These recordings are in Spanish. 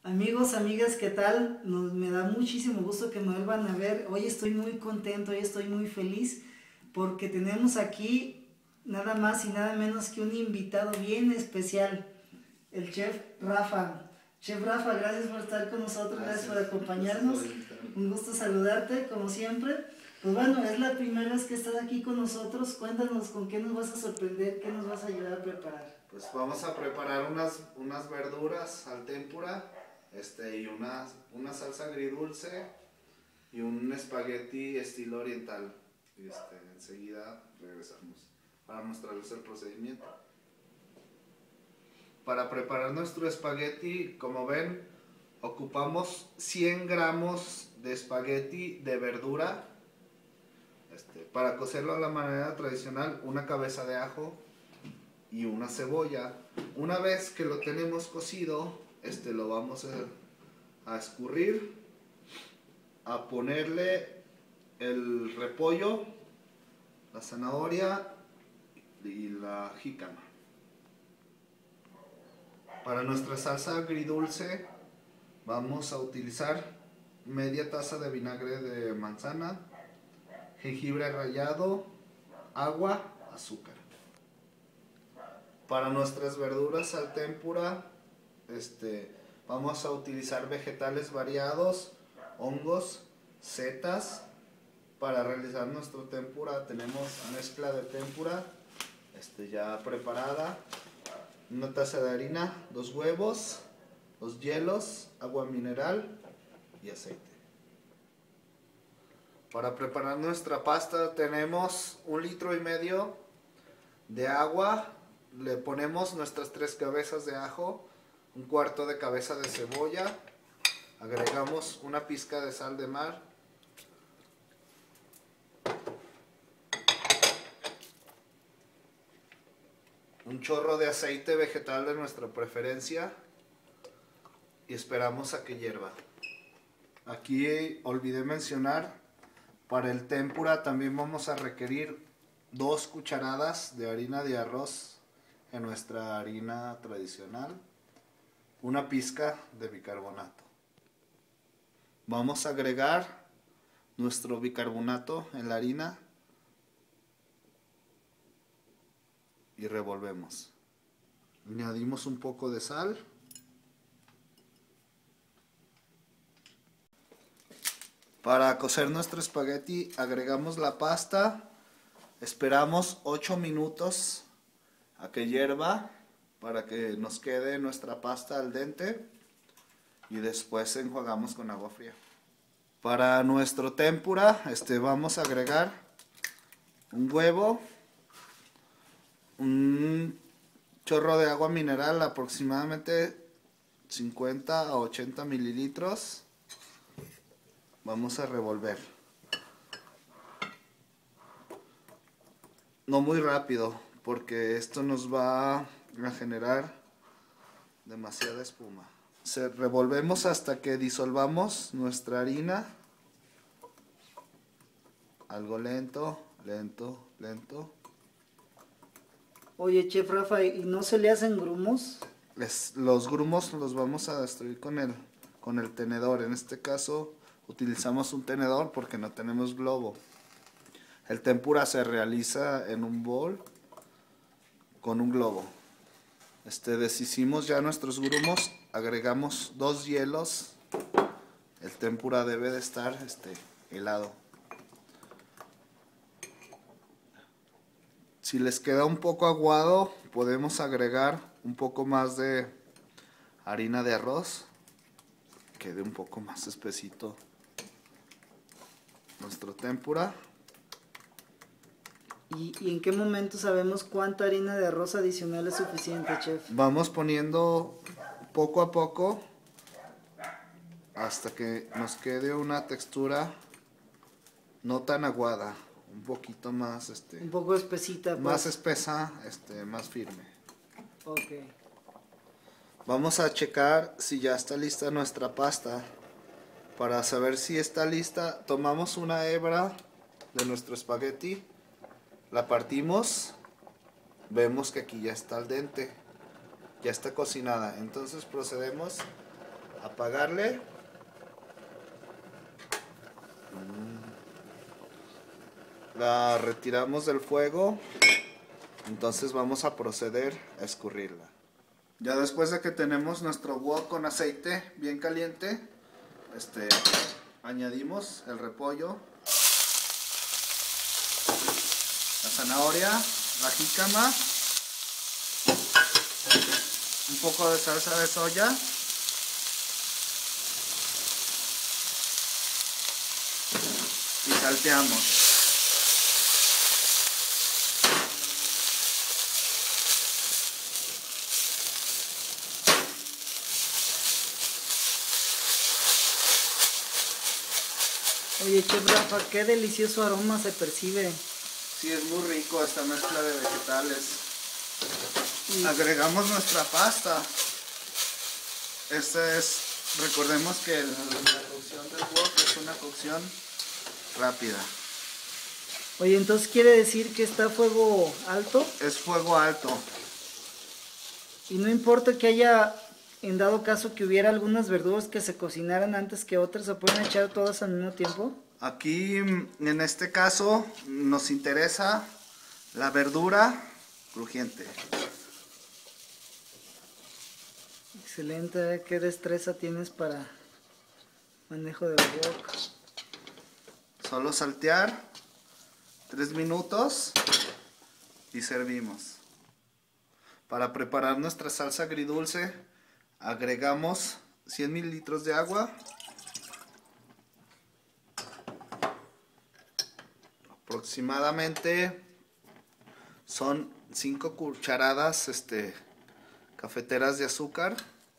Amigos, amigas, ¿qué tal? Me da muchísimo gusto que me vuelvan a ver. Hoy estoy muy contento, hoy estoy muy feliz porque tenemos aquí nada más y nada menos que un invitado bien especial, el chef Rafa. Chef Rafa, gracias por estar con nosotros, gracias por acompañarnos. Un gusto saludarte, como siempre. Pues bueno, es la primera vez que estás aquí con nosotros. Cuéntanos con qué nos vas a sorprender, qué nos vas a ayudar a preparar. Pues vamos a preparar unas verduras al tempura, y una salsa agridulce y un espagueti estilo oriental. Enseguida regresamos para mostrarles el procedimiento. Para preparar nuestro espagueti, como ven, ocupamos 100 gramos de espagueti de verdura. Para cocerlo a la manera tradicional, una cabeza de ajo y una cebolla. Una vez que lo tenemos cocido, lo vamos a escurrir, a ponerle el repollo, la zanahoria y la jícama. Para nuestra salsa agridulce vamos a utilizar media taza de vinagre de manzana, jengibre rallado, agua, azúcar. Para nuestras verduras al tempura, vamos a utilizar vegetales variados, hongos, setas. Para realizar nuestro tempura tenemos mezcla de tempura ya preparada, una taza de harina, 2 huevos, 2 hielos, agua mineral y aceite. Para preparar nuestra pasta tenemos 1,5 litros de agua. Le ponemos nuestras 3 cabezas de ajo, 1/4 de cabeza de cebolla, agregamos una pizca de sal de mar, un chorro de aceite vegetal de nuestra preferencia y esperamos a que hierva. Aquí olvidé mencionar, para el tempura también vamos a requerir 2 cucharadas de harina de arroz en nuestra harina tradicional, una pizca de bicarbonato. Vamos a agregar nuestro bicarbonato en la harina y revolvemos. Añadimos un poco de sal. Para cocer nuestro espagueti agregamos la pasta, esperamos 8 minutos a que hierva para que nos quede nuestra pasta al dente y después enjuagamos con agua fría. Para nuestro tempura vamos a agregar un huevo, un chorro de agua mineral, aproximadamente 50 a 80 mililitros. Vamos a revolver. No muy rápido, porque esto nos va a generar demasiada espuma. Revolvemos hasta que disolvamos nuestra harina. Algo lento, lento, lento. Oye, Chef Rafa, ¿y no se le hacen grumos? Los grumos los vamos a destruir con el tenedor. En este caso utilizamos un tenedor porque no tenemos globo. El tempura se realiza en un bol con un globo. Deshicimos ya nuestros grumos, agregamos 2 hielos. El tempura debe de estar helado. Si les queda un poco aguado, podemos agregar un poco más de harina de arroz, que quede un poco más espesito nuestro tempura. ¿Y en qué momento sabemos cuánta harina de arroz adicional es suficiente, chef? Vamos poniendo poco a poco hasta que nos quede una textura no tan aguada, un poquito más un poco espesita, pues. más espesa, más firme. Ok. Vamos a checar si ya está lista nuestra pasta. Para saber si está lista, tomamos una hebra de nuestro espagueti, la partimos, vemos que aquí ya está al dente, ya está cocinada. Entonces procedemos apagarle. La retiramos del fuego. Entonces vamos a proceder a escurrirla. Ya después de que tenemos nuestro wok con aceite bien caliente, añadimos el repollo, la zanahoria, la jícama, un poco de salsa de soya y salteamos. Oye, Chef Rafa, qué delicioso aroma se percibe. Sí, es muy rico esta mezcla de vegetales. Agregamos nuestra pasta. Recordemos que la cocción del wok es una cocción rápida. Oye, entonces quiere decir que está a fuego alto. Es fuego alto. Y no importa que haya, en dado caso que hubiera algunas verduras que se cocinaran antes que otras, ¿se pueden echar todas al mismo tiempo? Aquí, en este caso, nos interesa la verdura crujiente. Excelente, qué destreza tienes para manejo de wok. Solo saltear 3 minutos y servimos. Para preparar nuestra salsa agridulce, agregamos 100 mililitros de agua, aproximadamente son 5 cucharadas cafeteras de azúcar.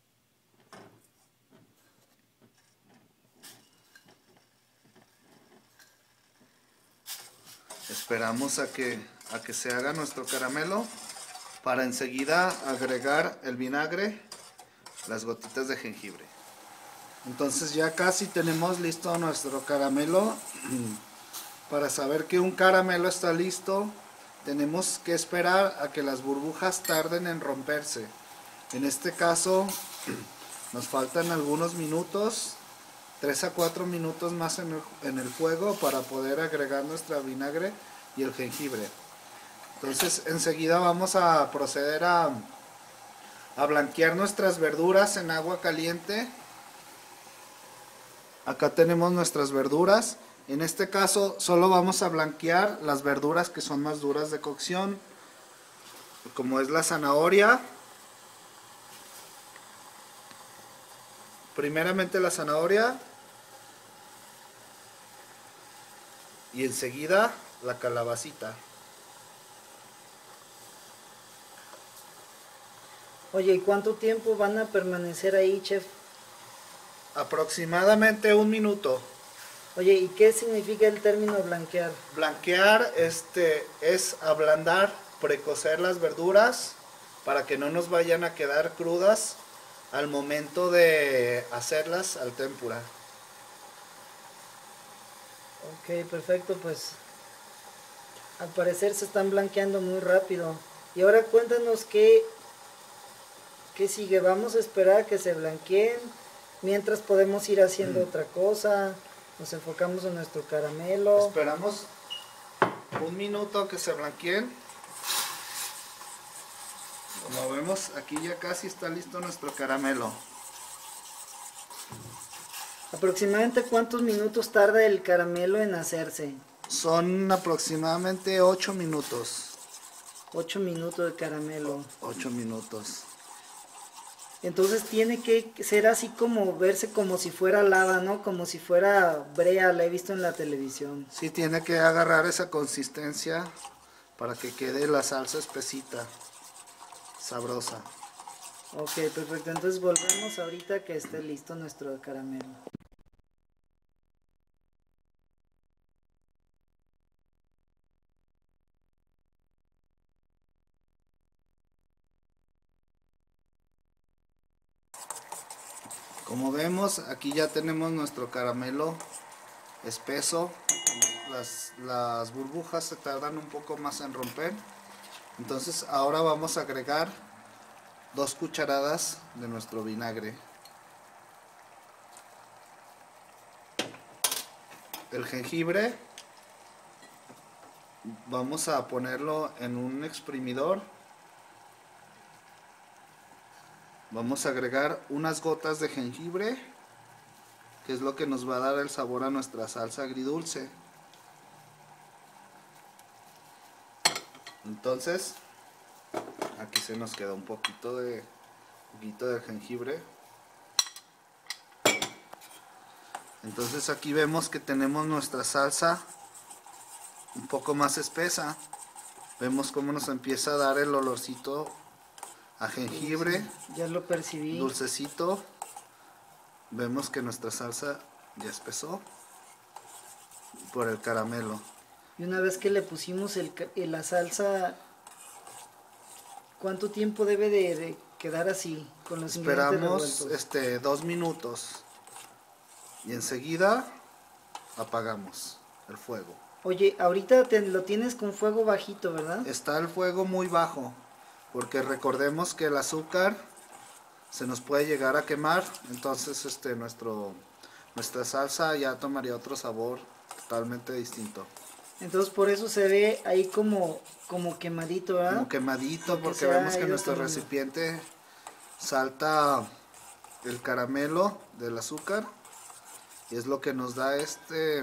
Esperamos a que se haga nuestro caramelo para enseguida agregar el vinagre, las gotitas de jengibre. Entonces ya casi tenemos listo nuestro caramelo. Para saber que un caramelo está listo, tenemos que esperar a que las burbujas tarden en romperse. En este caso nos faltan algunos minutos, 3 a 4 minutos más en el fuego para poder agregar nuestra vinagre y el jengibre. Entonces enseguida vamos a proceder a blanquear nuestras verduras en agua caliente. Acá tenemos nuestras verduras. En este caso solo vamos a blanquear las verduras que son más duras de cocción, como es la zanahoria. Primeramente la zanahoria y enseguida la calabacita. Oye, ¿y cuánto tiempo van a permanecer ahí, chef? Aproximadamente 1 minuto. Oye, ¿y qué significa el término blanquear? Blanquear es ablandar, precocer las verduras para que no nos vayan a quedar crudas al momento de hacerlas al tempura. Ok, perfecto, pues al parecer se están blanqueando muy rápido. Y ahora cuéntanos qué sigue. Vamos a esperar a que se blanqueen, mientras podemos ir haciendo otra cosa. Nos enfocamos en nuestro caramelo. Esperamos 1 minuto que se blanqueen. Como vemos, aquí ya casi está listo nuestro caramelo. ¿Aproximadamente cuántos minutos tarda el caramelo en hacerse? Son aproximadamente 8 minutos. 8 minutos de caramelo. 8 minutos. Entonces tiene que ser así como verse como si fuera lava, ¿no? Como si fuera brea, la he visto en la televisión. Sí, tiene que agarrar esa consistencia para que quede la salsa espesita, sabrosa. Ok, perfecto. Entonces volvemos ahorita que esté listo nuestro caramelo. Como vemos, aquí ya tenemos nuestro caramelo espeso. Las burbujas se tardan un poco más en romper. Entonces ahora vamos a agregar 2 cucharadas de nuestro vinagre. el jengibre vamos a ponerlo en un exprimidor. Vamos a agregar unas gotas de jengibre, que es lo que nos va a dar el sabor a nuestra salsa agridulce. Entonces, aquí se nos queda un poquito de jengibre. Entonces aquí vemos que tenemos nuestra salsa un poco más espesa. Vemos cómo nos empieza a dar el olorcito a jengibre. Sí, ya lo percibí. Dulcecito. Vemos que nuestra salsa ya espesó por el caramelo. Y una vez que le pusimos la salsa, ¿cuánto tiempo debe de quedar así con los ingredientes Esperamos revueltos? 2 minutos y enseguida apagamos el fuego. Oye, ahorita lo tienes con fuego bajito, ¿verdad? Está el fuego muy bajo, porque recordemos que el azúcar se nos puede llegar a quemar, entonces nuestra salsa ya tomaría otro sabor totalmente distinto. Entonces por eso se ve ahí como quemadito, ¿verdad? Como quemadito, porque se ha vemos que ido nuestro quemando. recipiente salta el caramelo del azúcar y es lo que nos da este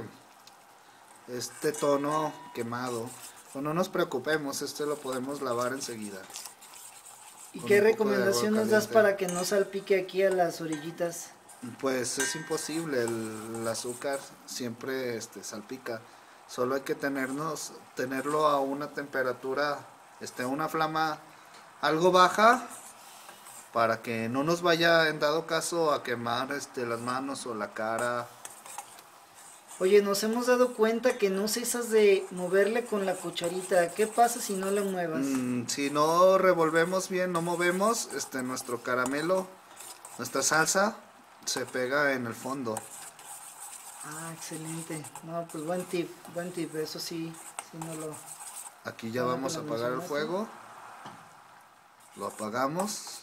tono quemado. Pero no nos preocupemos, lo podemos lavar enseguida. ¿Y con qué un poco de recomendación agua nos das caliente. para que no salpique aquí a las orillitas? Pues es imposible, el azúcar siempre salpica. Solo hay que tenerlo a una temperatura, una flama algo baja, para que no nos vaya en dado caso a quemar las manos o la cara. Oye, nos hemos dado cuenta que no cesas de moverle con la cucharita. ¿Qué pasa si no le muevas? Si no revolvemos bien, no movemos, nuestro caramelo, nuestra salsa, se pega en el fondo. Ah, excelente. No, pues buen tip, eso sí, sí no lo... Aquí ya Ahora vamos que a lo apagar el mencionaste. fuego. Lo apagamos.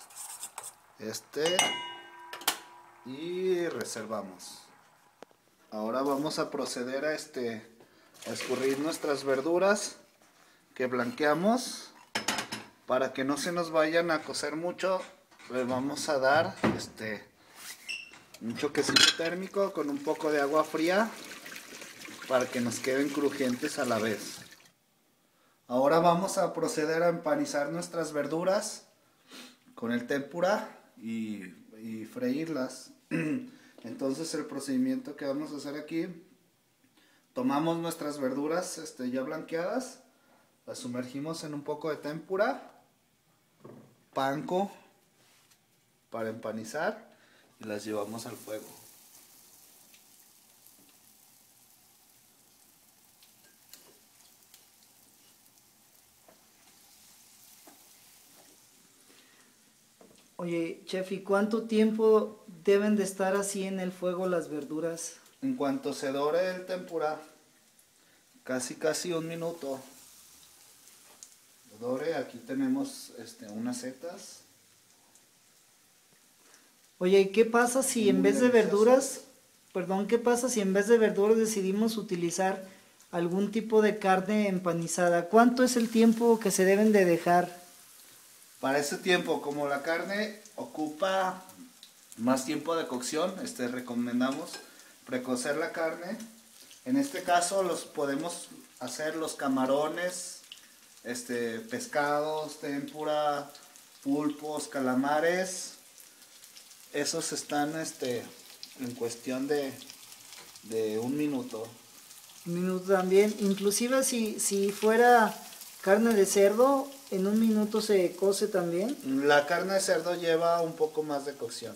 Y reservamos. Ahora vamos a proceder a escurrir nuestras verduras que blanqueamos. Para que no se nos vayan a cocer mucho, le vamos a dar un choquecito térmico con un poco de agua fría para que nos queden crujientes a la vez. Ahora vamos a proceder a empanizar nuestras verduras con el tempura y freírlas. Entonces el procedimiento que vamos a hacer aquí, tomamos nuestras verduras ya blanqueadas, las sumergimos en un poco de tempura, panko para empanizar y las llevamos al fuego. Oye, chef, ¿y cuánto tiempo deben de estar así en el fuego las verduras? En cuanto se dore el tempura, casi 1 minuto. Dore, aquí tenemos unas setas. Oye, ¿y qué pasa si en Muy vez de deliciosas. verduras, qué pasa si en vez de verduras decidimos utilizar algún tipo de carne empanizada? ¿Cuánto es el tiempo que se deben de dejar? Para ese tiempo, como la carne ocupa más tiempo de cocción, recomendamos precocer la carne. En este caso podemos hacer los camarones, pescados, tempura, pulpos, calamares. Esos están en cuestión de 1 minuto. Un minuto también. Inclusive si fuera carne de cerdo, en 1 minuto se cose también. La carne de cerdo lleva un poco más de cocción.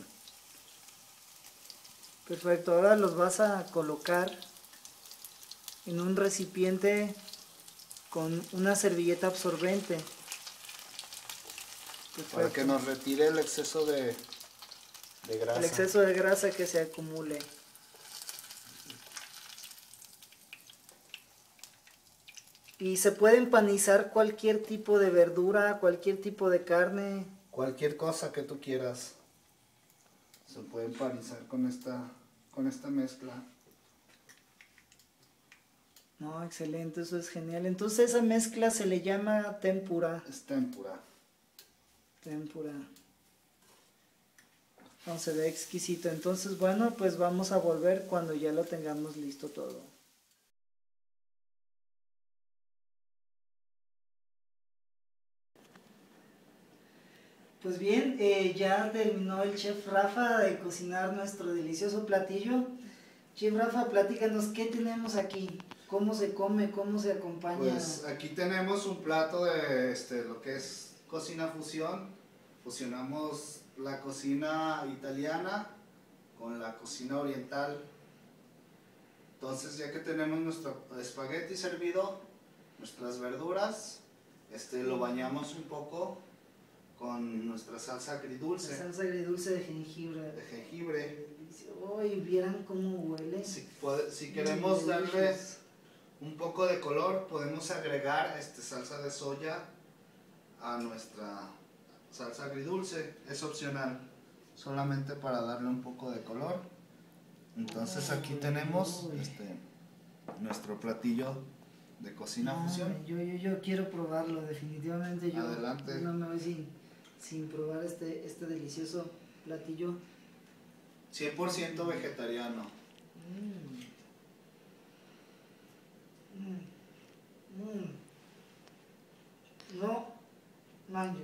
Perfecto, ahora los vas a colocar en un recipiente con una servilleta absorbente. Perfecto. Para que nos retire el exceso de grasa. El exceso de grasa que se acumule. Y se puede empanizar cualquier tipo de verdura, cualquier tipo de carne. Cualquier cosa que tú quieras se puede empanizar con esta mezcla. No, excelente, eso es genial. Entonces esa mezcla se le llama tempura. Es tempura. Tempura. No, se ve exquisito. Entonces, bueno, pues vamos a volver cuando ya lo tengamos listo todo. Pues bien, ya terminó el chef Rafa de cocinar nuestro delicioso platillo. Chef Rafa, platícanos, ¿qué tenemos aquí? ¿Cómo se come? ¿Cómo se acompaña? Pues aquí tenemos un plato de lo que es cocina fusión. Fusionamos la cocina italiana con la cocina oriental. Entonces, ya que tenemos nuestro espagueti servido, nuestras verduras, lo bañamos un poco con nuestra salsa agridulce. La salsa agridulce de jengibre. De jengibre. Uy, vieran cómo huele. Si queremos darle un poco de color, podemos agregar salsa de soya a nuestra salsa agridulce. Es opcional, solamente para darle un poco de color. Entonces aquí tenemos nuestro platillo de cocina fusión. Yo quiero probarlo, definitivamente. Adelante. No me voy sin probar este delicioso platillo. 100% vegetariano. No manches.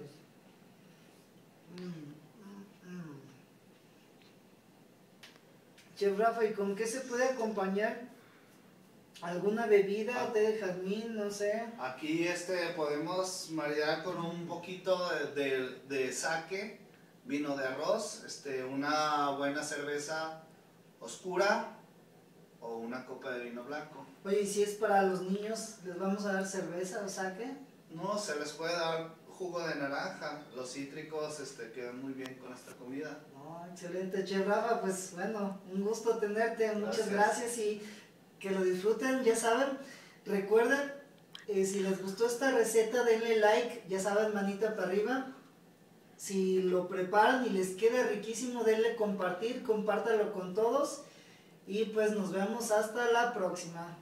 Chef Rafa, ¿y con qué se puede acompañar? ¿Alguna bebida, té de jazmín, no sé? Aquí podemos maridar con un poquito de sake, vino de arroz, una buena cerveza oscura o una copa de vino blanco. Oye, ¿y si es para los niños, les vamos a dar cerveza o sake? No, se les puede dar jugo de naranja. Los cítricos quedan muy bien con esta comida. No, excelente, Chef Rafa, pues bueno, un gusto tenerte, muchas gracias y que lo disfruten, ya saben, recuerden, si les gustó esta receta denle like, ya saben, manita para arriba, si lo preparan y les queda riquísimo denle compartir, compártalo con todos y pues nos vemos hasta la próxima.